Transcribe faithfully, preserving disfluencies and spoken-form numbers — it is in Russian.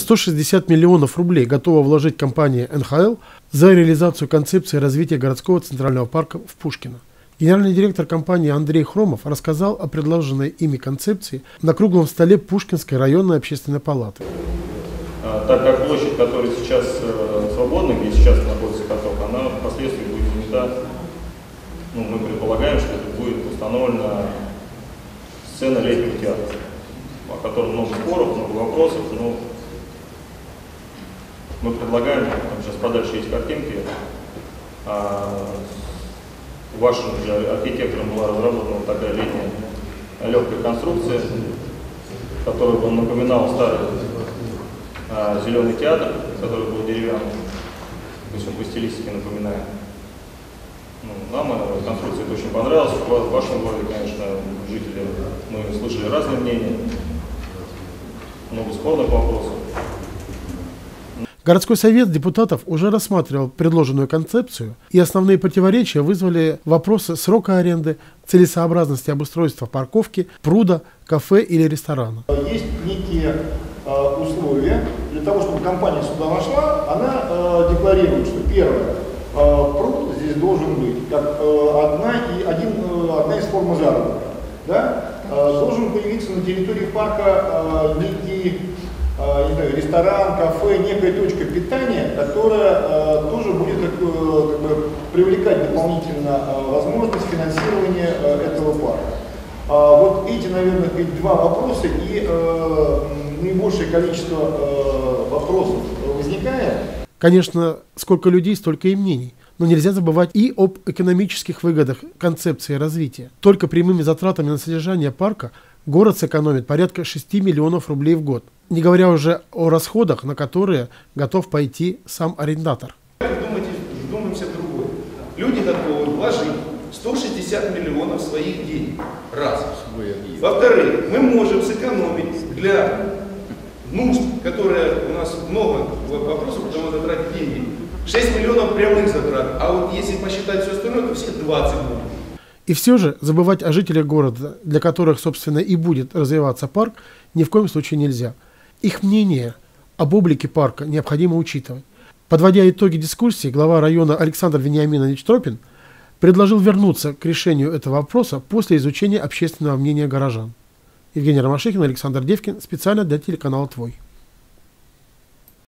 сто шестьдесят миллионов рублей готова вложить компания эн ха эл за реализацию концепции развития городского центрального парка в Пушкино. Генеральный директор компании Андрей Хромов рассказал о предложенной ими концепции на круглом столе Пушкинской районной общественной палаты. Так как площадь, которая сейчас свободна, где сейчас находится каток, она впоследствии будет занята, ну, мы предполагаем, что это будет установлена сцена летнего театра, о котором много споров, много вопросов, но мы предлагаем, там сейчас подальше есть картинки, а вашим же архитектором была разработана вот такая летняя легкая конструкция, которая бы напоминала старый а, зеленый театр, который был деревянный, то есть он по стилистике напоминает. Ну, нам эта конструкция это очень понравилась. В вашем городе, конечно, жители, мы слышали разные мнения, много спорных вопросов. Городской совет депутатов уже рассматривал предложенную концепцию, и основные противоречия вызвали вопросы срока аренды, целесообразности обустройства парковки, пруда, кафе или ресторана. Есть некие э, условия для того, чтобы компания сюда вошла. Она э, декларирует, что первое, э, пруд здесь должен быть как э, одна, и один, э, одна из форм заработка. Да? Э, должен появиться на территории парка э, некий не знаю, ресторан, кафе, некая точка питания, которая э, тоже будет как, э, как бы, привлекать дополнительно э, возможность финансирования э, этого парка. А вот эти, наверное, два вопроса и э, наибольшее количество э, вопросов возникает. Конечно, сколько людей, столько и мнений. Но нельзя забывать и об экономических выгодах концепции развития. Только прямыми затратами на содержание парка город сэкономит порядка шести миллионов рублей в год, не говоря уже о расходах, на которые готов пойти сам арендатор. Думайте, вдумаемся в другое. Люди готовы вложить сто шестьдесят миллионов своих денег. Раз. Во-вторых, мы можем сэкономить для нужд, которые у нас много вопросов, куда надо тратить деньги, шесть миллионов прямых затрат. А вот если посчитать все остальное, то все двадцать миллионов. И все же забывать о жителях города, для которых, собственно, и будет развиваться парк, ни в коем случае нельзя. Их мнение об облике парка необходимо учитывать. Подводя итоги дискуссии, глава района Александр Вениаминович Тропин предложил вернуться к решению этого вопроса после изучения общественного мнения горожан. Евгений Ромашихин, Александр Девкин, специально для телеканала «Твой».